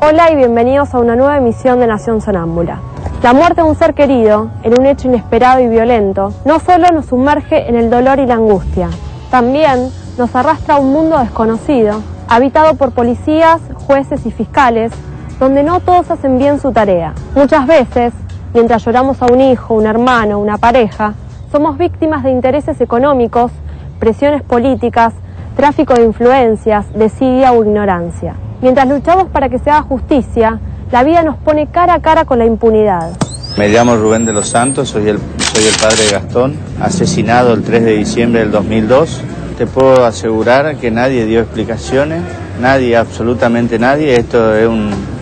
Hola y bienvenidos a una nueva emisión de Nación Sonámbula. La muerte de un ser querido, en un hecho inesperado y violento, no solo nos sumerge en el dolor y la angustia, también nos arrastra a un mundo desconocido, habitado por policías, jueces y fiscales, donde no todos hacen bien su tarea. Muchas veces, mientras lloramos a un hijo, un hermano, una pareja, somos víctimas de intereses económicos, presiones políticas, tráfico de influencias, desidia o ignorancia. Mientras luchamos para que se haga justicia, la vida nos pone cara a cara con la impunidad. Me llamo Rubén de los Santos, soy el padre de Gastón, asesinado el 3 de diciembre del 2002. Te puedo asegurar que nadie dio explicaciones, nadie, absolutamente nadie. Esto es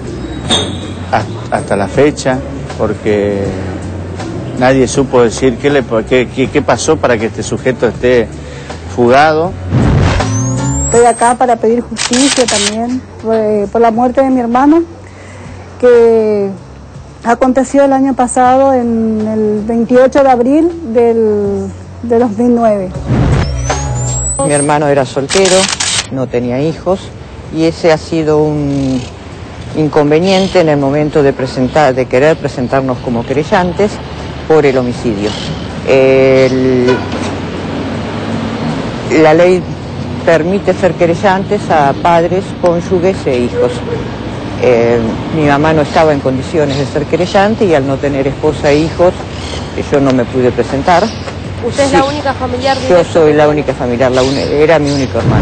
hasta la fecha, porque nadie supo decir qué pasó para que este sujeto esté fugado. Estoy acá para pedir justicia también por la muerte de mi hermano, que aconteció el año pasado, en el 28 de abril de 2009. Mi hermano era soltero, no tenía hijos, y ese ha sido un inconveniente en el momento de querer presentarnos como querellantes por el homicidio. La ley permite ser querellantes a padres, cónyuges e hijos. Mi mamá no estaba en condiciones de ser querellante y al no tener esposa e hijos, yo no me pude presentar. ¿Usted es la única familiar? Yo soy la única familiar, era mi único hermano.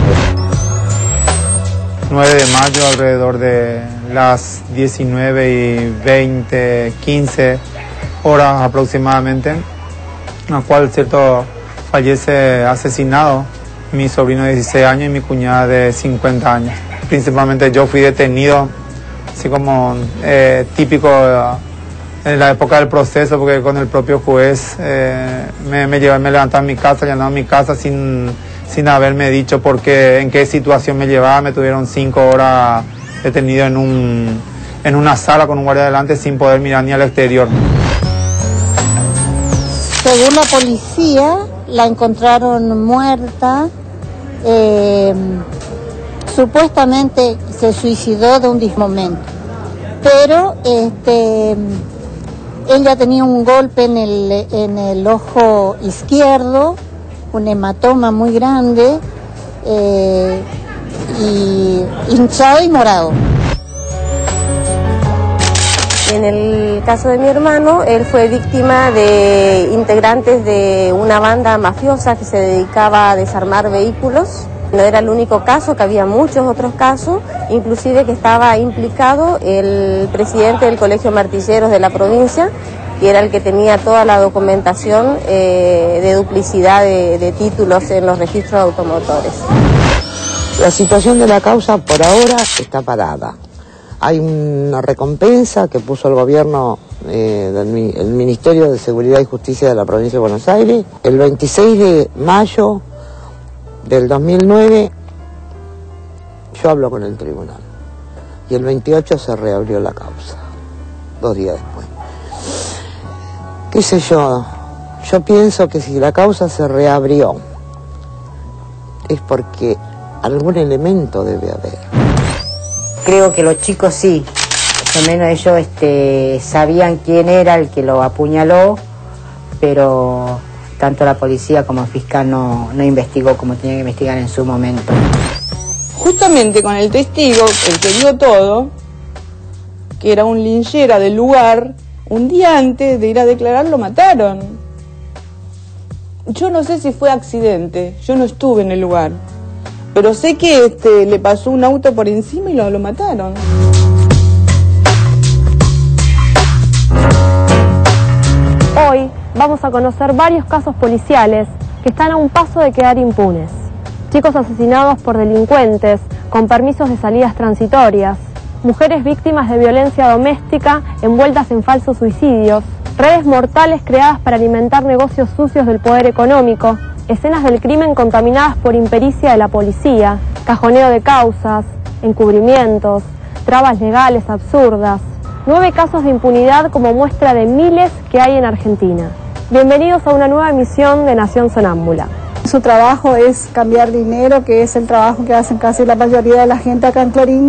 9 de mayo, alrededor de las 19:20, 15 horas aproximadamente, en la cual fallece asesinado mi sobrino de 16 años y mi cuñada de 50 años. Principalmente yo fui detenido, así como típico en la época del proceso, porque con el propio juez me levantaba en mi casa, llenaba mi casa sin haberme dicho en qué situación me llevaba. Me tuvieron 5 horas detenido en una sala con un guardia delante sin poder mirar ni al exterior. Según la policía, la encontraron muerta. Supuestamente se suicidó de un momento, pero ella tenía un golpe en el ojo izquierdo, un hematoma muy grande, y hinchado y morado. En el caso de mi hermano, él fue víctima de integrantes de una banda mafiosa que se dedicaba a desarmar vehículos. No era el único caso, que había muchos otros casos, inclusive que estaba implicado el presidente del Colegio de Martilleros de la provincia, que era el que tenía toda la documentación de duplicidad de títulos en los registros automotores. La situación de la causa por ahora está parada. Hay una recompensa que puso el gobierno, el Ministerio de Seguridad y Justicia de la provincia de Buenos Aires. El 26 de mayo del 2009 yo hablo con el tribunal y el 28 se reabrió la causa, 2 días después. ¿Qué sé yo? Yo pienso que si la causa se reabrió es porque algún elemento debe haber. Creo que los chicos sí, por lo menos ellos sabían quién era el que lo apuñaló, pero tanto la policía como el fiscal no investigó como tenía que investigar en su momento. Justamente con el testigo, el que vio todo, que era un linchera del lugar, un día antes de ir a declarar lo mataron. Yo no sé si fue accidente, yo no estuve en el lugar, pero sé que le pasó un auto por encima y lo mataron. Hoy vamos a conocer varios casos policiales que están a un paso de quedar impunes. Chicos asesinados por delincuentes, con permisos de salidas transitorias, mujeres víctimas de violencia doméstica envueltas en falsos suicidios, redes mortales creadas para alimentar negocios sucios del poder económico, escenas del crimen contaminadas por impericia de la policía, cajoneo de causas, encubrimientos, trabas legales absurdas. 9 casos de impunidad como muestra de miles que hay en Argentina. Bienvenidos a una nueva emisión de Nación Sonámbula. Su trabajo es cambiar dinero, que es el trabajo que hacen casi la mayoría de la gente acá en Clorinda.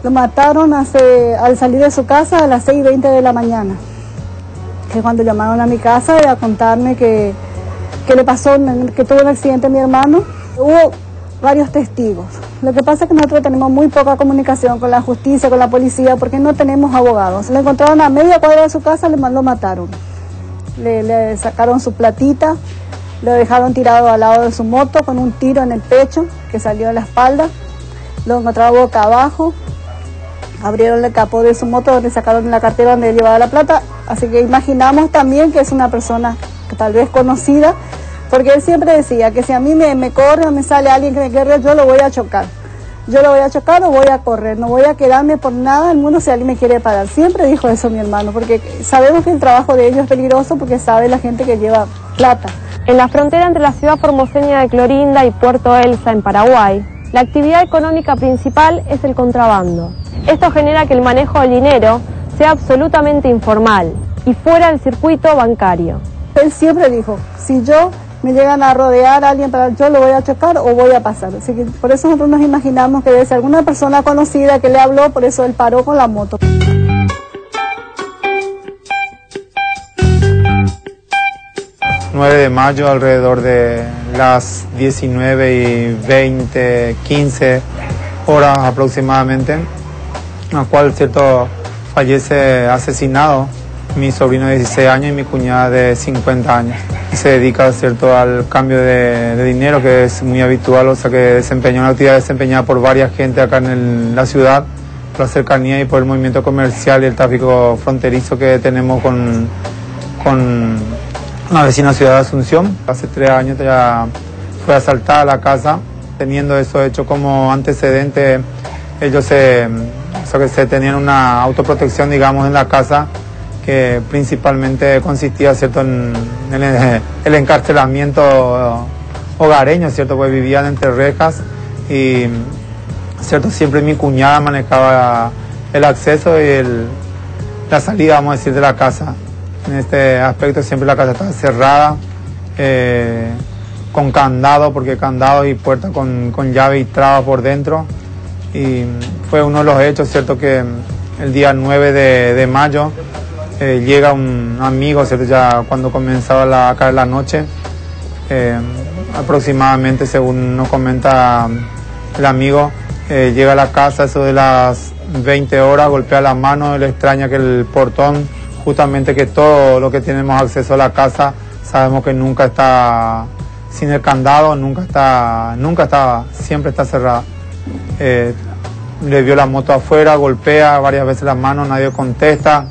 Lo mataron al salir de su casa a las 6:20 de la mañana. Que cuando llamaron a mi casa a contarme que le pasó, que tuvo un accidente a mi hermano, hubo varios testigos. Lo que pasa es que nosotros tenemos muy poca comunicación con la justicia, con la policía, porque no tenemos abogados. Lo encontraron a media cuadra de su casa, lo mataron. Le sacaron su platita, lo dejaron tirado al lado de su moto con un tiro en el pecho que salió de la espalda. Lo encontraron boca abajo. Abrieron el capó de su moto donde sacaron la cartera donde llevaba la plata, así que imaginamos también que es una persona que tal vez conocida, porque él siempre decía que si a mí me corre o me sale alguien que me quiere, yo lo voy a chocar. Yo lo voy a chocar o voy a correr, no voy a quedarme por nada del mundo si alguien me quiere parar. Siempre dijo eso mi hermano, porque sabemos que el trabajo de ellos es peligroso porque sabe la gente que lleva plata. En la frontera entre la ciudad formoseña de Clorinda y Puerto Elsa, en Paraguay, la actividad económica principal es el contrabando. Esto genera que el manejo del dinero sea absolutamente informal y fuera del circuito bancario. Él siempre dijo, si yo me llegan a rodear a alguien, yo lo voy a chocar o voy a pasar. Así que por eso nosotros nos imaginamos que debe ser alguna persona conocida que le habló, por eso él paró con la moto. El 9 de mayo, alrededor de las 19:20, 15 horas aproximadamente, en la cual fallece asesinado mi sobrino de 16 años y mi cuñada de 50 años. Se dedica al cambio de dinero, que es muy habitual, o sea que desempeña una actividad desempeñada por varias gente acá en la ciudad, por la cercanía y por el movimiento comercial y el tráfico fronterizo que tenemos con una vecina ciudad de Asunción. Hace 3 años ya fue asaltada la casa, teniendo eso hecho como antecedente. Ellos se tenían una autoprotección, digamos, en la casa, que principalmente consistía, en el encarcelamiento hogareño, pues vivían entre rejas y, siempre mi cuñada manejaba el acceso y la salida, vamos a decir, de la casa. En este aspecto siempre la casa estaba cerrada, con candado, porque candados y puertas con llave y traba por dentro. Y fue uno de los hechos, que el día 9 de mayo llega un amigo, ya cuando comenzaba a caer la noche, aproximadamente, según nos comenta el amigo, llega a la casa eso de las 20 horas, golpea la mano, le extraña que el portón, justamente que todo lo que tenemos acceso a la casa, sabemos que nunca está sin el candado, siempre está cerrada. Le vio la moto afuera, golpea varias veces la mano, nadie contesta,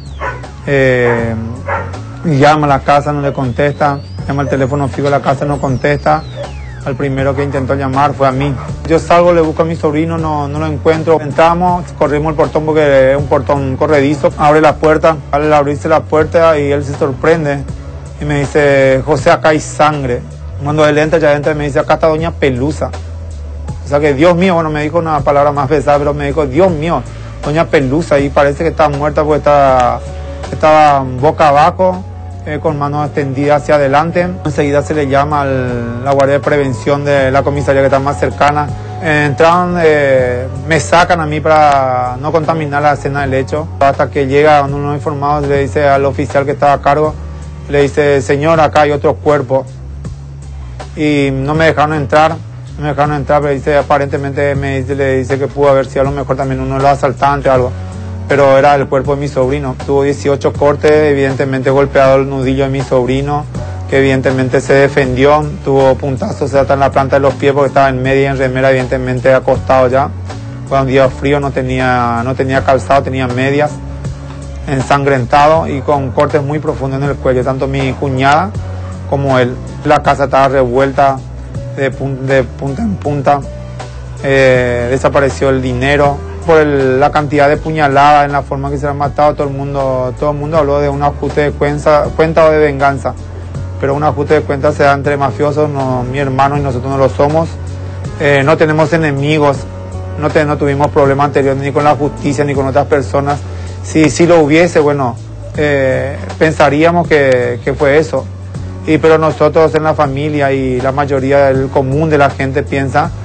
llama a la casa, no le contesta, llama al teléfono fijo de la casa, no contesta. Al primero que intentó llamar fue a mí. Yo salgo, le busco a mi sobrino, no lo encuentro. Entramos, corrimos el portón porque es un portón corredizo. Abre la puerta, al abrirse la puerta y él se sorprende y me dice, José, acá hay sangre. Cuando él entra, ya entra y me dice, acá está doña Pelusa. O sea que, Dios mío, bueno, me dijo una palabra más pesada, pero me dijo, Dios mío, doña Pelusa, y parece que está muerta porque estaba boca abajo, con manos extendidas hacia adelante. Enseguida se le llama a la guardia de prevención de la comisaría que está más cercana. Entraron, me sacan a mí para no contaminar la escena del hecho. Hasta que llega uno de los informados, le dice al oficial que estaba a cargo, le dice, señor, acá hay otro cuerpo. Y no me dejaron entrar, pero dice, aparentemente le dice que pudo haber sido a lo mejor también uno de los asaltantes o algo. Pero era el cuerpo de mi sobrino. Tuvo 18 cortes, evidentemente golpeado el nudillo de mi sobrino, que evidentemente se defendió, tuvo puntazos hasta en la planta de los pies porque estaba en media y en remera, evidentemente acostado ya. Fue un día frío, no tenía calzado, tenía medias, ensangrentado y con cortes muy profundos en el cuello, tanto mi cuñada como él. La casa estaba revuelta de punta en punta, desapareció el dinero. Por la cantidad de puñaladas, en la forma que se han matado, todo el mundo habló de un ajuste de cuenta o de venganza, pero un ajuste de cuenta se da entre mafiosos, mi hermano y nosotros no lo somos. No tenemos enemigos, no tuvimos problemas anteriores ni con la justicia ni con otras personas. Si lo hubiese, bueno, pensaríamos que fue eso, pero nosotros en la familia y la mayoría del común de la gente piensa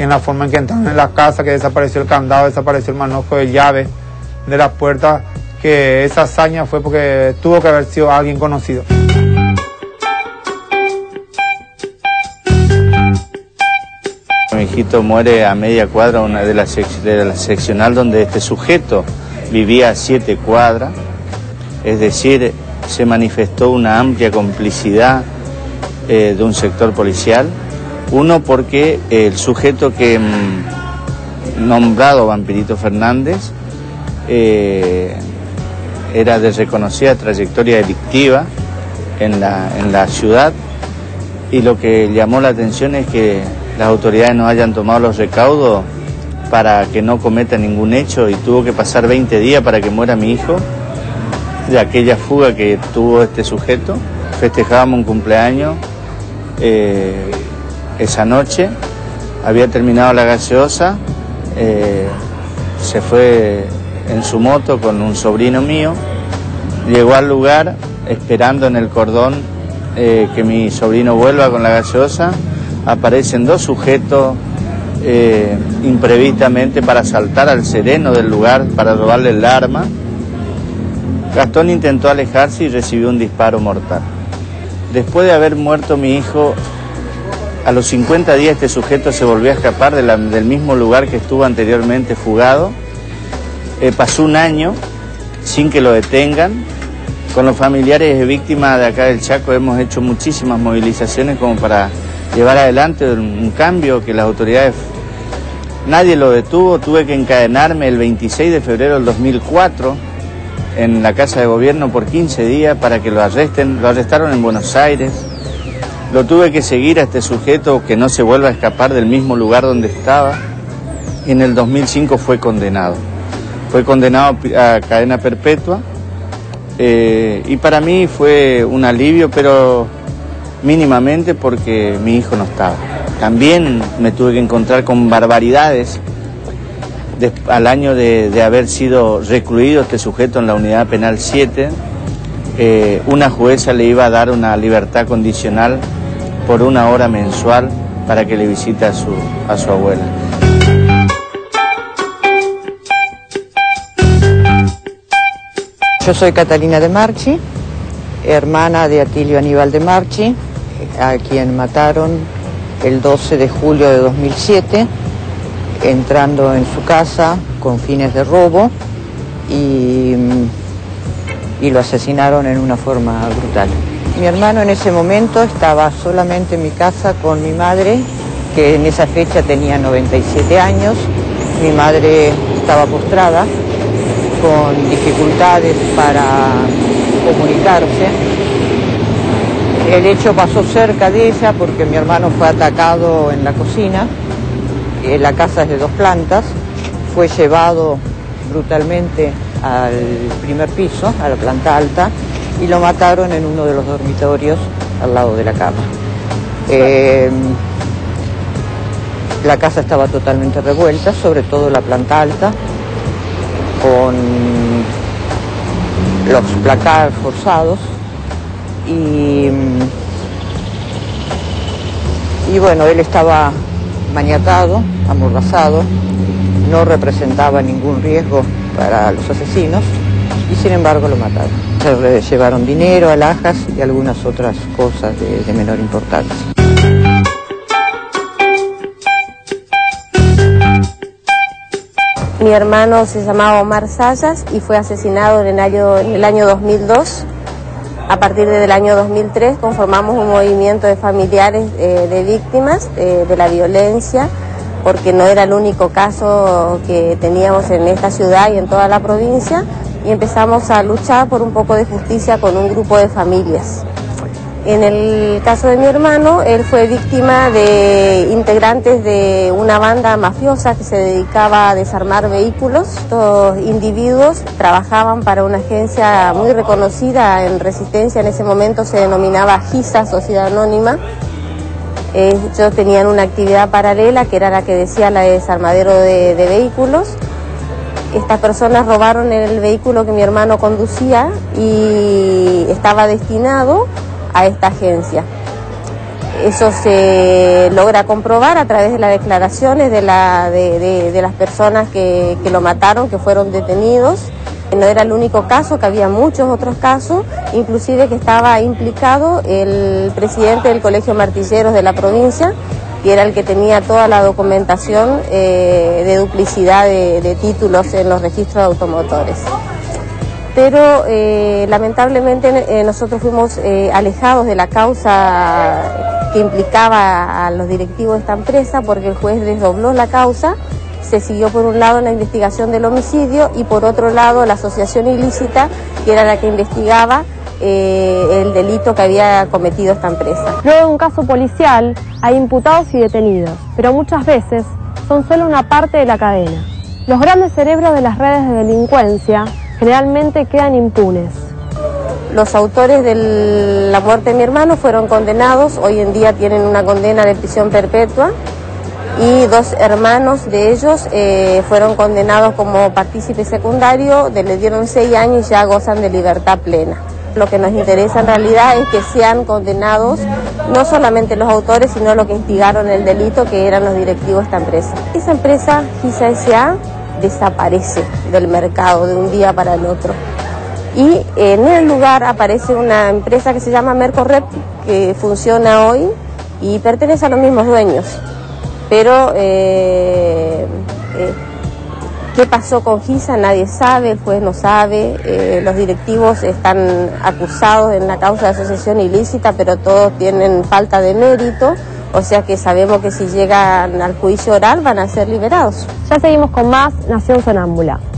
en la forma en que entraron en la casa, que desapareció el candado, desapareció el manojo de llave de la puerta, que esa hazaña fue porque tuvo que haber sido alguien conocido. Mi hijito muere a media cuadra de la seccional donde este sujeto vivía a 7 cuadras, es decir, se manifestó una amplia complicidad de un sector policial. Uno, porque el sujeto que nombrado Vampirito Fernández era de reconocida trayectoria delictiva en la ciudad, y lo que llamó la atención es que las autoridades no hayan tomado los recaudos para que no cometa ningún hecho, y tuvo que pasar 20 días para que muera mi hijo de aquella fuga que tuvo este sujeto. Festejábamos un cumpleaños esa noche, había terminado la gaseosa, se fue en su moto con un sobrino mío, llegó al lugar esperando en el cordón que mi sobrino vuelva con la gaseosa. Aparecen 2 sujetos imprevistamente para asaltar al sereno del lugar, para robarle el arma. Gastón intentó alejarse y recibió un disparo mortal. Después de haber muerto mi hijo, a los 50 días este sujeto se volvió a escapar del mismo lugar que estuvo anteriormente fugado. Pasó un año sin que lo detengan. Con los familiares de víctimas de acá del Chaco hemos hecho muchísimas movilizaciones como para llevar adelante un cambio que las autoridades... Nadie lo detuvo. Tuve que encadenarme el 26 de febrero del 2004 en la Casa de Gobierno por 15 días para que lo arresten. Lo arrestaron en Buenos Aires. Lo tuve que seguir a este sujeto, que no se vuelva a escapar del mismo lugar donde estaba. En el 2005 fue condenado. Fue condenado a cadena perpetua. Y para mí fue un alivio, pero mínimamente, porque mi hijo no estaba. También me tuve que encontrar con barbaridades. Al año de haber sido recluido este sujeto en la unidad penal 7, una jueza le iba a dar una libertad condicional por 1 hora mensual para que le visite a su abuela. Yo soy Catalina de Marchi, hermana de Atilio Aníbal de Marchi, a quien mataron el 12 de julio de 2007, entrando en su casa con fines de robo, y lo asesinaron en una forma brutal. Mi hermano en ese momento estaba solamente en mi casa con mi madre, que en esa fecha tenía 97 años. Mi madre estaba postrada, con dificultades para comunicarse. El hecho pasó cerca de ella porque mi hermano fue atacado en la cocina. La casa es de 2 plantas, fue llevado brutalmente al primer piso, a la planta alta, y lo mataron en uno de los dormitorios al lado de la cama. La casa estaba totalmente revuelta, sobre todo la planta alta, con los placares forzados, y bueno, él estaba maniatado, amordazado, no representaba ningún riesgo para los asesinos, y sin embargo lo mataron. Se llevaron dinero, alhajas y algunas otras cosas de menor importancia. Mi hermano se llamaba Omar Sayas y fue asesinado en el año 2002. A partir del año 2003 conformamos un movimiento de familiares de víctimas de la violencia, porque no era el único caso que teníamos en esta ciudad y en toda la provincia, y empezamos a luchar por un poco de justicia con un grupo de familias. En el caso de mi hermano, él fue víctima de integrantes de una banda mafiosa que se dedicaba a desarmar vehículos. Estos individuos trabajaban para una agencia muy reconocida en Resistencia, en ese momento se denominaba GISA, Sociedad Anónima. Ellos tenían una actividad paralela que era la que decía la de desarmadero de vehículos. Estas personas robaron el vehículo que mi hermano conducía y estaba destinado a esta agencia. Eso se logra comprobar a través de las declaraciones de las personas que lo mataron, que fueron detenidos. No era el único caso, que había muchos otros casos, inclusive que estaba implicado el presidente del Colegio Martilleros de la provincia, que era el que tenía toda la documentación de duplicidad de títulos en los registros de automotores. Pero lamentablemente nosotros fuimos alejados de la causa que implicaba a los directivos de esta empresa, porque el juez desdobló la causa. Se siguió por un lado la investigación del homicidio y por otro lado la asociación ilícita, que era la que investigaba el delito que había cometido esta empresa. Luego de un caso policial hay imputados y detenidos, pero muchas veces son solo una parte de la cadena. Los grandes cerebros de las redes de delincuencia generalmente quedan impunes. Los autores de la muerte de mi hermano fueron condenados, hoy en día tienen una condena de prisión perpetua, y 2 hermanos de ellos fueron condenados como partícipe secundario, les dieron 6 años y ya gozan de libertad plena. Lo que nos interesa en realidad es que sean condenados no solamente los autores, sino los que instigaron el delito, que eran los directivos de esta empresa. Esa empresa, GISA S.A., desaparece del mercado de un día para el otro. Y en el lugar aparece una empresa que se llama Mercorrep, que funciona hoy y pertenece a los mismos dueños. Pero qué pasó con GISA nadie sabe, el juez no sabe, los directivos están acusados en la causa de asociación ilícita, pero todos tienen falta de mérito, o sea que sabemos que si llegan al juicio oral van a ser liberados. Ya seguimos con más Nación Sonámbula.